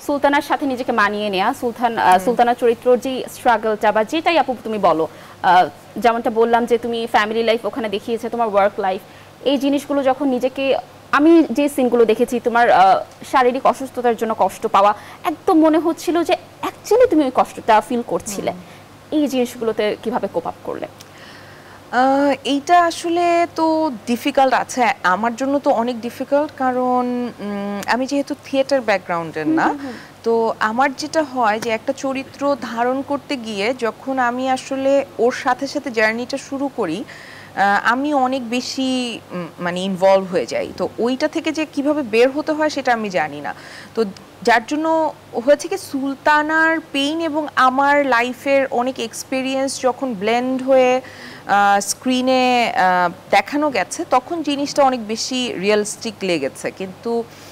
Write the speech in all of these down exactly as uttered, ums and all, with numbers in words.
সুলতানার সাথে নিজেকে মানিয়ে নেওয়া, সুলতান সুলতানার চরিত্রর যে স্ট্রাগলটা বা যেটাই আপু তুমি বলো, যেমনটা বললাম যে তুমি ফ্যামিলি লাইফ ওখানে দেখিয়েছে, তোমার ওয়ার্ক লাইফ, এই জিনিসগুলো যখন নিজেকে, আমি যে সিনগুলো দেখেছি তোমার শারীরিক অসুস্থতার জন্য কষ্ট পাওয়া, একদম মনে হচ্ছিল যে অ্যাকচুয়ালি তুমি ওই কষ্টটা ফিল করছিলে। এই জিনিসগুলোতে কিভাবে কোপ আপ করলে? এইটা আসলে তো ডিফিকাল্ট আছে, আমার জন্য তো অনেক ডিফিকাল্ট, কারণ আমি যেহেতু থিয়েটার ব্যাকগ্রাউন্ডের না, তো আমার যেটা হয় যে একটা চরিত্র ধারণ করতে গিয়ে যখন আমি আসলে ওর সাথে সাথে জার্নিটা শুরু করি, আমি অনেক বেশি মানে ইনভলভ হয়ে যাই। তো ওইটা থেকে যে কিভাবে বের হতে হয় সেটা আমি জানি না। তো যার জন্য হয়েছে কি, সুলতানার পেইন এবং আমার লাইফের অনেক এক্সপিরিয়েন্স যখন ব্লেন্ড হয়ে স্ক্রিনে দেখানো গেছে, তখন জিনিসটা অনেক বেশি রিয়েলিস্টিক লেগেছে। কিন্তু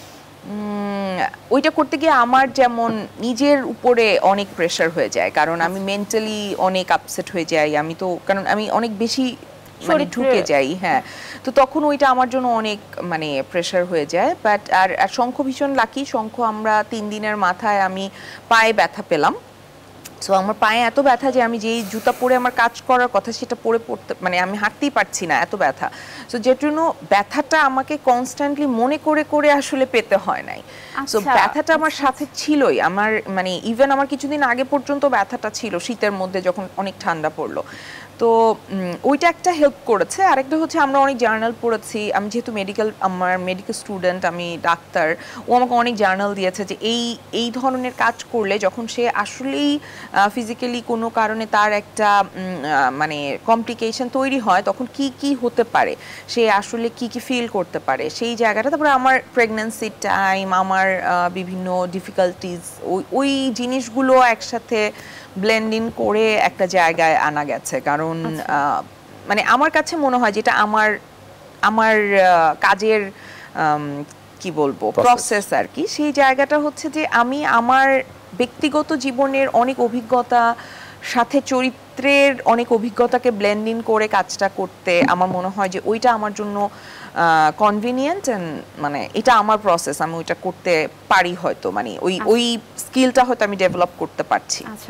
ওইটা করতে গিয়ে আমার যেমন নিজের উপরে অনেক প্রেশার হয়ে যায়, কারণ আমি মেন্টালি অনেক আপসেট হয়ে যাই। আমি তো কারণ আমি অনেক বেশি মানে ঢুকে যাই, হ্যাঁ, তো তখন ওইটা আমার জন্য অনেক মানে প্রেশার হয়ে যায়। বাট আর শঙ্খ ভীষণ লাকি, শঙ্খ আমরা তিন দিনের মাথায় আমি পায়ে ব্যথা পেলাম। সো আমার পায়ে এত ব্যথা যে আমি যেই জুতা পরে আমার কাজ করার কথা সেটা পরে পড়তে মানে আমি হাঁটতেই পারছি না, এত ব্যথা। সো যের জন্য ব্যথাটা আমাকে কনস্ট্যান্টলি মনে করে করে আসলে পেতে হয় নাই। সো ব্যথাটা আমার সাথে ছিলই, আমার মানে ইভেন আমার কিছুদিন আগে পর্যন্ত ব্যথাটা ছিল, শীতের মধ্যে যখন অনেক ঠান্ডা পড়লো। তো ওইটা একটা হেল্প করেছে। আরেকটা হচ্ছে আমরা অনেক জার্নাল পড়েছি, আমি যেহেতু মেডিকেল, আমার মেডিকেল স্টুডেন্ট, আমি ডাক্তার, ও আমাকে অনেক জার্নাল দিয়েছে যে এই এই ধরনের কাজ করলে যখন সে আসলেই ফিজিক্যালি কোনো কারণে তার একটা মানে কমপ্লিকেশন তৈরি হয়, তখন কি কি হতে পারে, সে আসলে কি কি ফিল করতে পারে সেই জায়গাটা। তারপরে আমার প্রেগন্যান্সি টাইম, আমার বিভিন্ন ডিফিকাল্টিজ, ওই ওই জিনিসগুলো একসাথে ব্লেন্ডিং করে একটা জায়গায় আনা গেছে। কারণ মানে আমার কাছে মনে হয় যেটা আমার আমার কাজের কি বলবো প্রসেস আর কি, সেই জায়গাটা হচ্ছে যে আমি আমার ব্যক্তিগত জীবনের অনেক অভিজ্ঞতা সাথে চরিত্রের অনেক অভিজ্ঞতাকে ব্লেন্ডিং করে কাজটা করতে আমার মনে হয় যে ওইটা আমার জন্য কনভিনিয়েন্ট, এন্ড মানে এটা আমার প্রসেস, আমি ওইটা করতে পারি হয়তো, মানে ওই ওই স্কিলটা হয়তো আমি ডেভেলপ করতে পারছি।